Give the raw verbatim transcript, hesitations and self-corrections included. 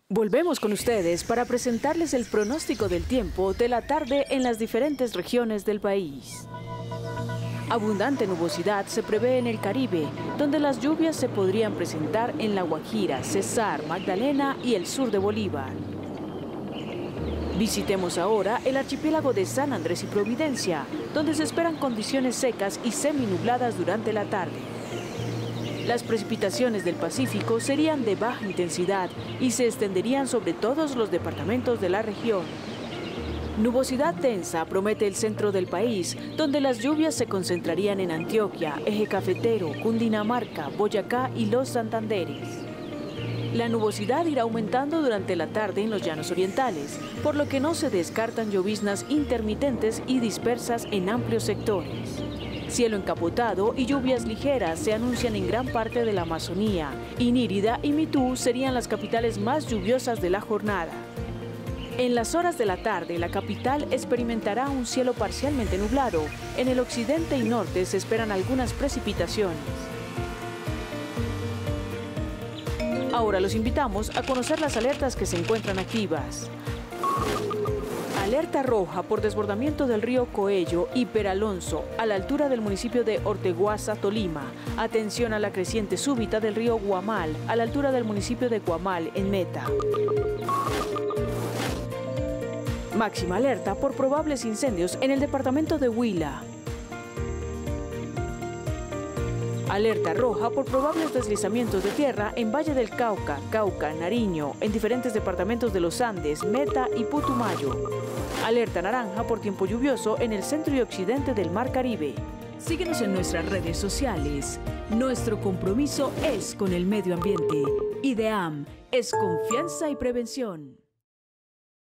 Volvemos con ustedes para presentarles el pronóstico del tiempo de la tarde en las diferentes regiones del país. Abundante nubosidad se prevé en el Caribe, donde las lluvias se podrían presentar en La Guajira, Cesar, Magdalena y el sur de Bolívar. Visitemos ahora el archipiélago de San Andrés y Providencia, donde se esperan condiciones secas y seminubladas durante la tarde. Las precipitaciones del Pacífico serían de baja intensidad y se extenderían sobre todos los departamentos de la región. Nubosidad densa promete el centro del país, donde las lluvias se concentrarían en Antioquia, Eje Cafetero, Cundinamarca, Boyacá y los Santanderes. La nubosidad irá aumentando durante la tarde en los llanos orientales, por lo que no se descartan lloviznas intermitentes y dispersas en amplios sectores. Cielo encapotado y lluvias ligeras se anuncian en gran parte de la Amazonía. Inírida y Mitú serían las capitales más lluviosas de la jornada. En las horas de la tarde, la capital experimentará un cielo parcialmente nublado. En el occidente y norte se esperan algunas precipitaciones. Ahora los invitamos a conocer las alertas que se encuentran activas. Alerta roja por desbordamiento del río Coello y Peralonso, a la altura del municipio de Orteguaza, Tolima. Atención a la creciente súbita del río Guamal, a la altura del municipio de Guamal, en Meta. Máxima alerta por probables incendios en el departamento de Huila. Alerta roja por probables deslizamientos de tierra en Valle del Cauca, Cauca, Nariño, en diferentes departamentos de los Andes, Meta y Putumayo. Alerta naranja por tiempo lluvioso en el centro y occidente del Mar Caribe. Síguenos en nuestras redes sociales. Nuestro compromiso es con el medio ambiente. IDEAM es confianza y prevención.